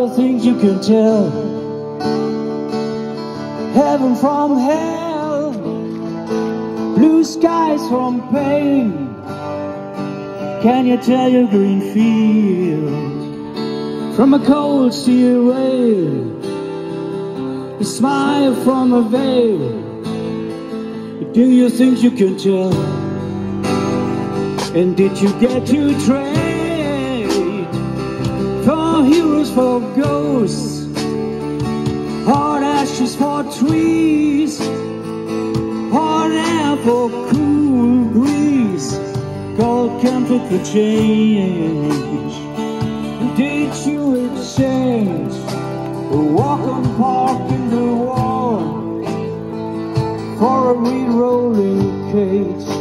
you things you can tell? Heaven from hell, blue skies from pain. Can you tell your green field from a cold steel rail? A smile from a veil. Do you think you can tell? And did you get to trade for heroes for ghosts, hard ashes for trees, hard air for cool breeze, cold comfort for change? Did you exchange a walk on park in the wall for a re-rolling cage?